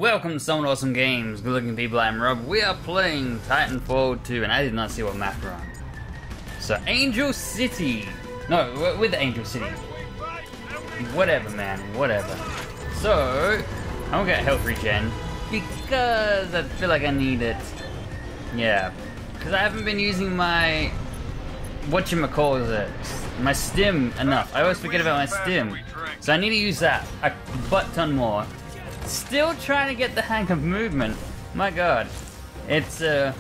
Welcome to Some Awesome Games. Good looking people, I'm Rob. We are playing Titanfall 2 and I did not see what map we're on. So Angel City. No, we're with Angel City. Whatever man, whatever. So, I'm gonna get health regen because I feel like I need it. Yeah, because I haven't been using my whatchamacallit, my stim enough. I always forget about my stim. So I need to use that a butt ton more. Still trying to get the hang of movement. My god. It's a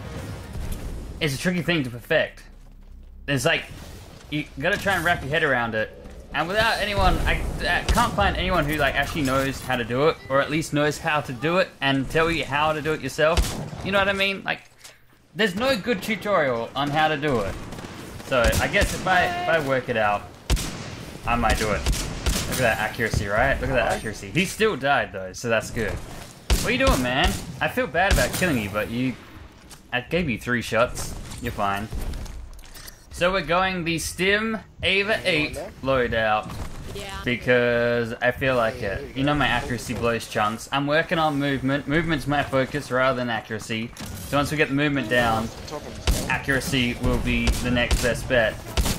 tricky thing to perfect. It's like, you gotta try and wrap your head around it. And without anyone, I can't find anyone who like actually knows how to do it, or at least knows how to do it and tell you how to do it yourself. You know what I mean? Like, there's no good tutorial on how to do it. So I guess if I work it out, I might do it. Look at that accuracy, right? Look at that accuracy. He still died though, so that's good. What are you doing, man? I feel bad about killing you, but I gave you 3 shots. You're fine. So we're going the Stim Ava 8 loadout because I feel like it. You know my accuracy blows chunks. I'm working on movement. Movement's my focus rather than accuracy. So once we get the movement down, accuracy will be the next best bet.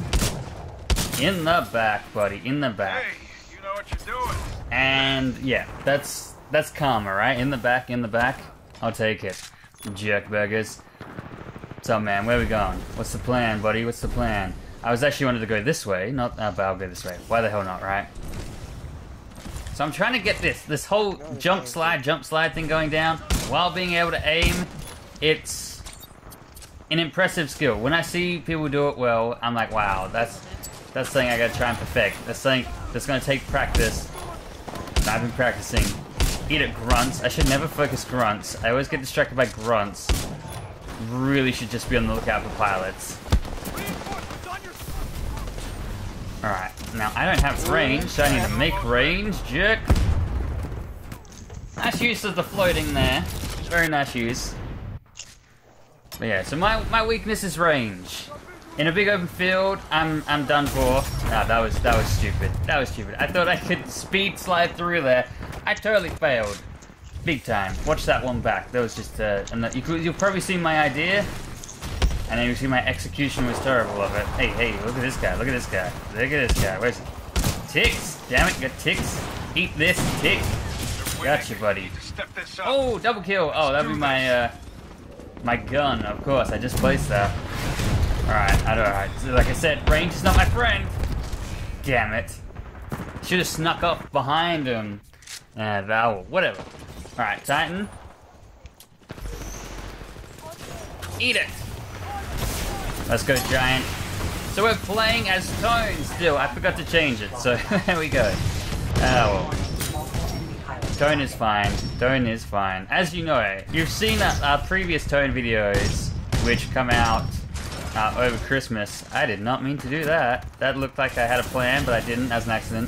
In the back, buddy. In the back. Hey, you know what you're doing. And yeah, that's karma, right? In the back, in the back. I'll take it. Jerk burgers. So man, where are we going? What's the plan, buddy? What's the plan? I was actually wanted to go this way, not but I'll go this way. Why the hell not, right? So I'm trying to get this whole jump slide thing going down while being able to aim. It's an impressive skill. When I see people do it well, I'm like, wow, that's something I gotta try and perfect. That's something that's gonna take practice. And I've been practicing. Eat it, grunts. I should never focus grunts. I always get distracted by grunts. Really should just be on the lookout for pilots. Alright, now I don't have range, so I need to make range, jerk. Nice use of the floating there. Very nice use. But yeah, so my weakness is range. In a big open field, I'm done for. Ah, that was stupid. That was stupid. I thought I could speed slide through there. I totally failed. Big time. Watch that one back. That was just you'll probably see my idea, and then you'll see my execution was terrible of it. Hey, look at this guy. Look at this guy. Look at this guy. Where's he? Ticks. Damn it, got ticks. Eat this, tick. Gotcha, buddy. Oh, double kill. Oh, that'd be my my gun. Of course, I just placed that. Alright. So like I said, range is not my friend. Damn it. Should have snuck up behind him. Vowel. Whatever. Alright, Titan. Eat it. Let's go, Giant. So we're playing as Tone still. I forgot to change it, so there we go. Oh well. Tone is fine. Tone is fine. As you know, you've seen our previous Tone videos, which come out over Christmas. I did not mean to do that. That looked like I had a plan, but I didn't. As an accident.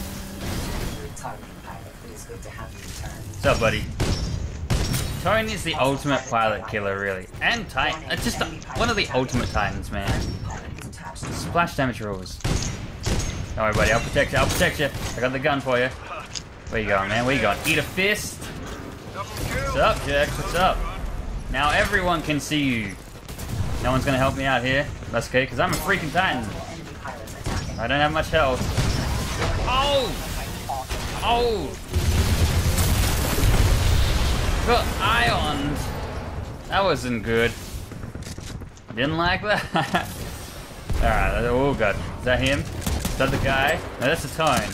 What's up, buddy? Tone is the ultimate pilot killer, really. And Titan. It's just one of the ultimate Titans, man. Splash damage rules. Don't worry, buddy. I'll protect you. I'll protect you. I got the gun for you. Where you going, man? Where you going? Eat a fist. What's up, Jax? What's up? Now everyone can see you. No one's gonna help me out here. That's okay, because I'm a freaking Titan. I don't have much health. Oh! Oh! Got ioned. That wasn't good. Didn't like that. Alright, oh god. Is that him? Is that the guy? No, that's a Tone.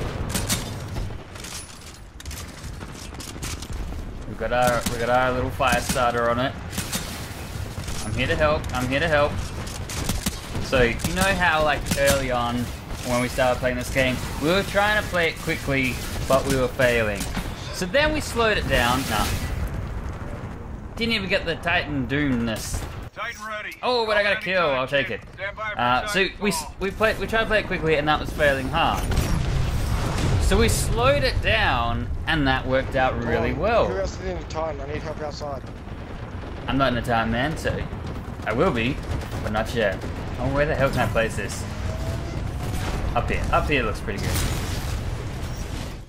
We got our little fire starter on it. I'm here to help. I'm here to help. So you know how like early on when we started playing this game, we were trying to play it quickly, but we were failing. So then we slowed it down. Nah. Didn't even get the Titan Doomness. Titan ready. Oh, but I got a kill. I'll take it. So we tried to play it quickly, and that was failing hard. So we slowed it down, and that worked out really well. Who else is in the Titan? I need help outside. I'm not in the Titan, man. So I will be, but not yet. Oh, where the hell can I place this? Up here. Up here looks pretty good.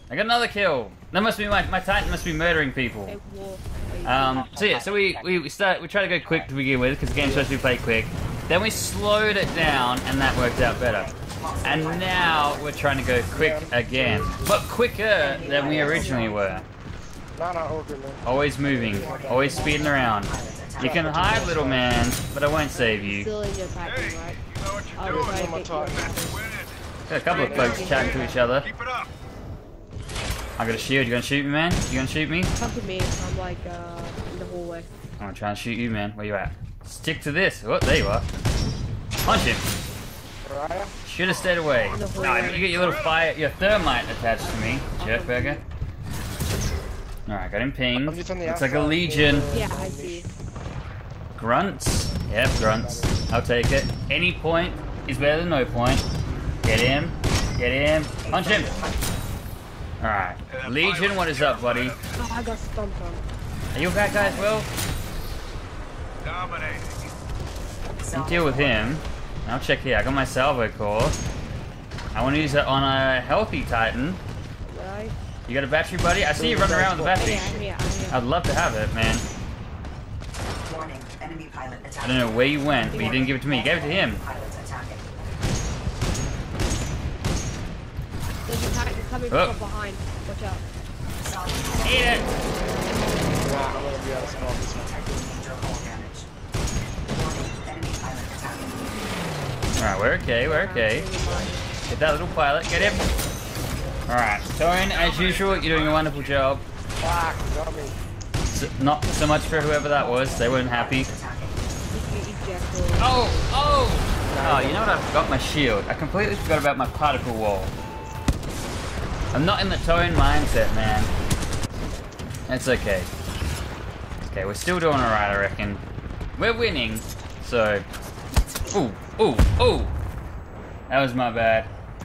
I got another kill. That must be my Titan must be murdering people. Hey, wolf. So yeah, so we try to go quick to begin with because the game's supposed to be played quick. Then we slowed it down and that worked out better. And now we're trying to go quick again, but quicker than we originally were. No, all good, man. Always moving, always speeding around. You can hide, little man, but I won't save you. Still in your Titan, Hey, right? you know what I'll you're try doing. to get you. That's winning. Got a couple of folks chatting to each other. Keep it up. I got a shield. You gonna shoot me, man? You gonna shoot me? Come to me. I'm like in the hallway. I'm gonna try and shoot you, man. Where you at? Stick to this. Oh, there you are. Punch him. Right? Should have stayed away. Nah, you get your little fire, your thermite attached to me, jerkburger. Alright, got him pinged. I'm just on the Looks like a outside. legion. Yeah, I see. Grunts? Yep, grunts. I'll take it. Any point is better than no point. Get him. Get him. Punch him. Alright. Legion, what is up, buddy? Oh, I got stumped on. Are you back, guys? Well, Dominating. I'll deal with him. I'll check here. I got my salvo core. I want to use it on a healthy Titan. Right? You got a battery, buddy? I see you running around with a battery. I'm here. I'd love to have it, man. Warning, enemy pilot I attacking. don't know where you went, but you didn't give it to me. You gave it to him. Pilots attacking. There's a Titan coming Oh. from behind. Watch out. Eat it! Nah, I'm gonna be out of spawn this one. Detecting major hull damage. Warning, enemy pilot attacking. Alright, we're okay, we're okay. Get that little pilot, get him. Alright, Tone, as usual, you're doing a wonderful job. Fuck, you got me. Not so much for whoever that was, they weren't happy. Ejected. Oh, oh! Oh, you know what? I forgot my shield. I completely forgot about my particle wall. I'm not in the Tone mindset, man. It's okay. Okay, we're still doing alright, I reckon. We're winning, so... Ooh, ooh, ooh! That was my bad.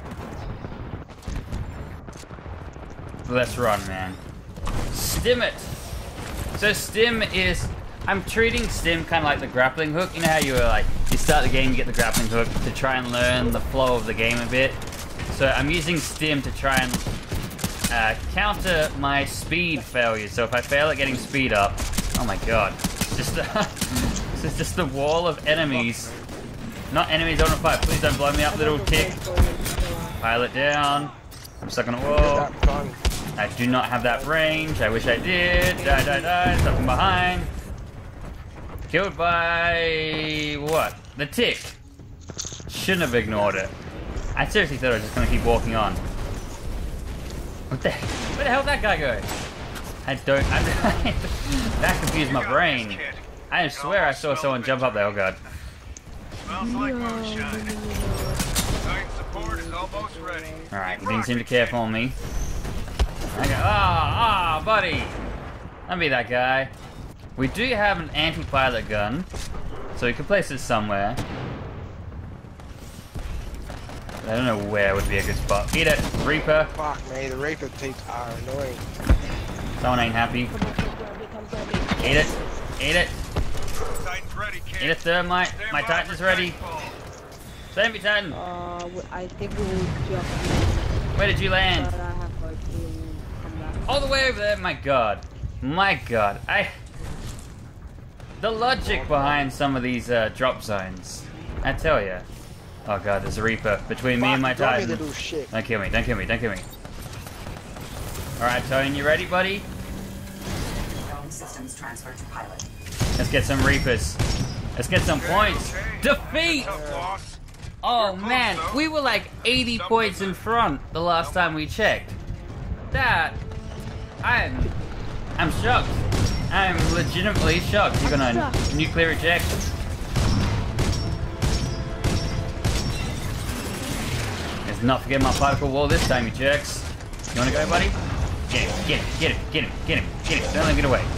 Let's run, man. Stim it! So stim is... I'm treating stim kind of like the grappling hook. You know how you were like... You start the game, you get the grappling hook to try and learn the flow of the game a bit. So I'm using stim to try and counter my speed failures. So if I fail at getting speed up... Oh my god. It's just this is just the wall of enemies. Not enemies on a fight. Please don't blow me up, little tick. Pilot down. I'm stuck on a wall. That gun. I do not have that range. I wish I did. Die, die, die. Stuck from behind. Killed by... what? The tick. Shouldn't have ignored it. I seriously thought I was just going to keep walking on. What the... Where the hell did that guy go? I don't... that confused my brain. I swear I saw someone jump up there. Oh god. Smells like moonshine. Titan support is almost ready. Alright, you didn't seem to care for me. Okay. Ah, buddy! Don't be that guy. We do have an anti-pilot gun, so we could place it somewhere. I don't know where would be a good spot. Eat it, Reaper. Fuck me, the Reaper teeth are annoying. Someone ain't happy. Eat it. Eat it. Titan's ready, kid. Eat a thermite. Stand My by Titan's for ready. Titanfall. Save me, Titan. I think we will just. Where did you land? But I have like to come back. All the way over there. My god. My god. The logic behind some of these drop zones. I tell ya. Oh god, there's a Reaper between me and my Fuck, you got me, Titan. little shit. Don't kill me, don't kill me, don't kill me. Alright, Tone, you ready, buddy? Drone systems transferred to pilot. Let's get some Reapers. Let's get some points. Defeat! Tough loss. Oh You're close, man, though. we were like 80 points in front the last time we checked. That... I'm shocked. I'm legitimately shocked. You're gonna nuclear eject. Let's not forget my particle wall this time, you jerks. You wanna go, buddy? Get him, get him, get him, get him, get him, get him. Don't let him get away.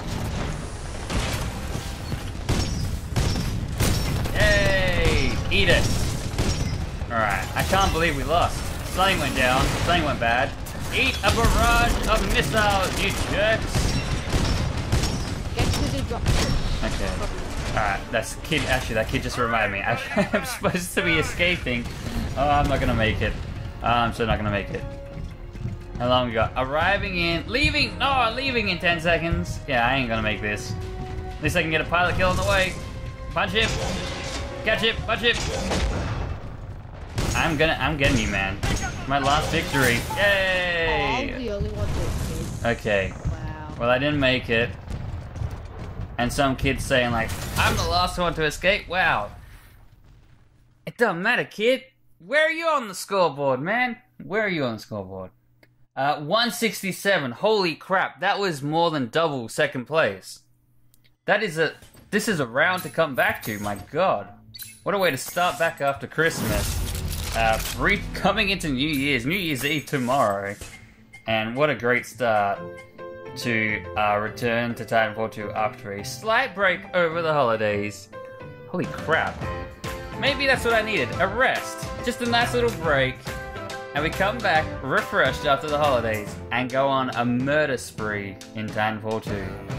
Yay! Eat it! Alright, I can't believe we lost. Something went down, something went bad. Eat a barrage of missiles, you jerks! Get to the drop. Okay. Alright, that kid just reminded me. I'm supposed to be escaping. Oh, I'm not gonna make it. I'm so not gonna make it. How long we got? Arriving in, leaving in 10 seconds. Yeah, I ain't gonna make this. At least I can get a pilot kill on the way. Punch him. Catch him, punch him. I'm getting you, man. My last victory. Oh, Yay! I'm the only one to escape. Okay. Wow. Well, I didn't make it. And some kid's saying like, I'm the last one to escape. Wow. It doesn't matter, kid. Where are you on the scoreboard, man? Where are you on the scoreboard? 167. Holy crap. That was more than double second place. This is a round to come back to. My God. What a way to start back after Christmas. Coming into New Year's Eve tomorrow. And what a great start to return to Titanfall 2 after a slight break over the holidays. Holy crap. Maybe that's what I needed, a rest. Just a nice little break. And we come back refreshed after the holidays and go on a murder spree in Titanfall 2.